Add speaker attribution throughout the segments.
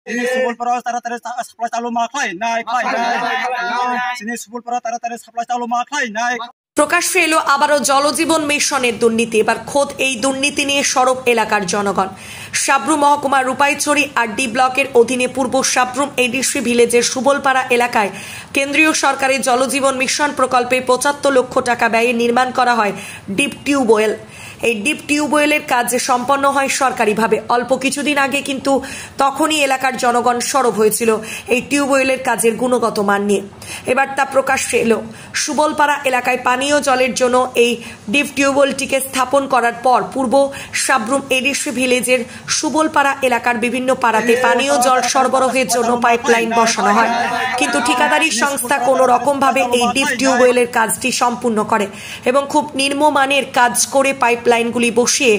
Speaker 1: ini subul paro taratari supply চালু মা খাই নাই ini subul paro taratari supply চালু মা খাই নাই।
Speaker 2: প্রকাশ্যে এলো আবারও জলজীবন মিশনের দুর্নীতি। এবার খোদ এই দুর্নীতি নিয়ে সরব এলাকার জনগণ। সাবরুম মহকুমার রূপাইছড়ি আর ডি ব্লকের অধীনে পূর্ব সাবরুম এডিসি ভিলেজের সুবলপাড়া এলাকায় কেন্দ্রীয় সরকারের জলজীবন মিশন প্রকল্পে ৭৫ লক্ষ টাকা ব্যয়ে নির্মাণ করা হয় ডিপ টিউবওয়েল। এই ডিপ টিউবওয়েলের কাজ সম্পন্ন হয় সরকারিভাবে। অল্প কিছুদিন আগে কিন্তু তখনই এলাকার জনগণ সরব হয়েছিল এই টিউবওয়েলের কাজের গুণগত মান নিয়ে। এবার তা প্রকাশ্যে এলো। সুবলপাড়া এলাকায় পানীয় জলের জন্য এই ডিপ টিউবওয়েলটিকে স্থাপন করার পর পূর্ব সাবরুম এডিসি ভিলেজের সুবলপাড়া এলাকার বিভিন্ন পাড়াতে পানীয় জল সরবরাহের জন্য পাইপলাইন বসানো হয়, কিন্তু ঠিকাদারি সংস্থা কোনো রকমভাবে এই ডিপ টিউবওয়েলের কাজটি সম্পূর্ণ করে এবং খুব নিম্নমানের কাজ করে পাইপলাইনগুলি বসিয়ে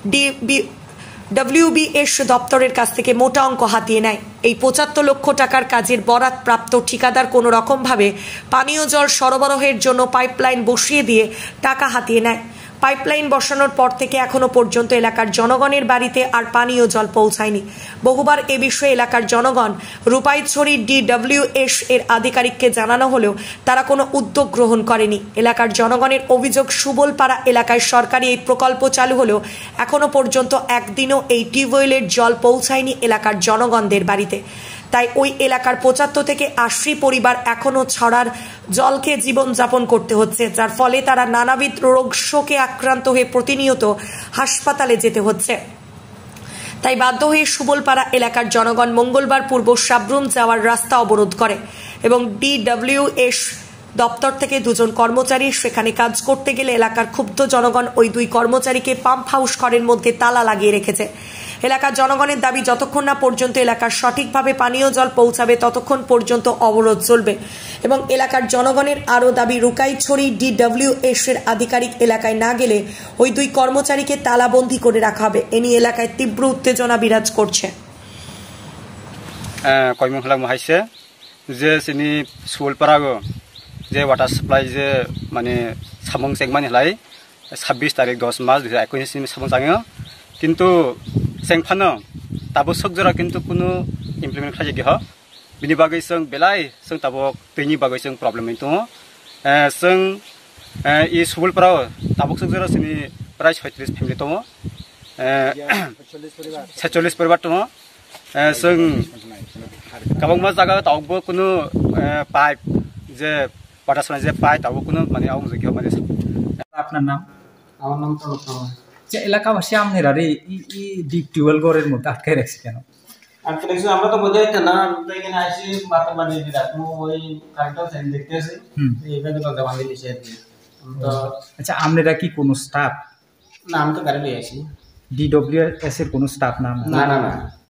Speaker 2: WBS দপ্তরের কাছ থেকে মোটা অঙ্ক হাতিয়ে নেয়। এই ৭৫ লক্ষ টাকার কাজের বরাত প্রাপ্ত ঠিকাদার কোনো রকমভাবে পানীয় জল সরবরাহের জন্য পাইপলাইন বসিয়ে দিয়ে টাকা হাতিয়ে নেয়। পাইপলাইন বসানোর পর থেকে এখনো পর্যন্ত এলাকার জনগণের বাড়িতে আর পানীয় জল পৌঁছায়নি। বহুবার এ বিষয়ে এলাকার জনগণ রূপাইছড়ি DWS এর আধিকারিককে জানানো হলেও তারা কোনো উদ্যোগ গ্রহণ করেনি। এলাকার জনগণের অভিযোগ, সুবলপাড়া এলাকায় সরকারি এই প্রকল্প চালু হলেও এখনো পর্যন্ত একদিনও এই টিউবওয়েলের জল পৌঁছায়নি এলাকার জনগণদের বাড়িতে। তাই ওই এলাকার ৭৫ থেকে ৮০ পরিবার এখনো ছড়ার জলকে জীবনযাপন করতে হচ্ছে, যার ফলে তারা নানাবিধ রোগ শোকে আক্রান্ত হয়ে প্রতিনিয়ত হাসপাতালে যেতে হচ্ছে। তাই বাধ্য হয়ে সুবলপাড়া এলাকার জনগণ মঙ্গলবার পূর্ব সাবরুম যাওয়ার রাস্তা অবরোধ করে এবং DWS দপ্তর থেকে ২ জন কর্মচারী সেখানে কাজ করতে গেলে এলাকার ক্ষুব্ধ জনগণ ওই ২ কর্মচারীকে পাম্প হাউস ঘরের মধ্যে তালা লাগিয়ে রেখেছে। এলাকার জনগণের দাবি, যতক্ষণ না পর্যন্ত এলাকার সঠিকভাবে পানীয় জল পৌঁছাবে ততক্ষণ পর্যন্ত অবরোধ চলবে এবং এলাকার জনগণের আরও দাবি, রূপাইছড়ি DWS এর আধিকারিক এলাকায় না গেলে ওই ২ কর্মচারীকে তালাবন্দি করে রাখা হবে। এ নিয়ে এলাকায় তীব্র উত্তেজনা বিরাজ করছে।
Speaker 3: কর্মশালা মহাইছে যে চিনি সুবলপাড়া যে ওয়াটার সাপ্লাই যে মানে সাবং চেংমানি হলাই ২৬ তারিখ ১০ মার্চ ২০২১ সাবং চাঙো, কিন্তু চেংফानो दाबो सकजरा किन्तु कुनु इमप्लिमेन्ट खालामि गया बिनि बागै जों बेलाय जों दाबो दैनि बागै जों प्रब्लेम दङ। जों इ सुबलपाराव दाबो सकजरा जोंनि प्राय 36 फेमिलि दङ, 46 परिबार दङ। जों गोबां जायगा दाबो कुनु पाइप जे वाटार साप्लाइ जे पाइप दाबो कुनु माने आउं जायगायाव माने।
Speaker 4: আপনার নাম? আমার নাম তো যে এলাকাবাসী আপনারা রে ই ডিপ টিউবওয়েল ঘরের মধ্যে আটকে রাখছে কেন?
Speaker 5: আটকে রাখছে আমরা তো বোঝাই না, এখানে আসি মাথা বানিয়ে দিই রাখবো ওই কারেন্টটা সেন্ড দেখতে আসি এইভাবে তো জমা দিয়ে দিছে। তো
Speaker 4: আচ্ছা, আপনারা কি কোনো স্টাফ?
Speaker 5: না, আমি তো গাড়ি নিয়ে আসি।
Speaker 4: DWS এর কোনো স্টাফ নাম?
Speaker 5: না না না।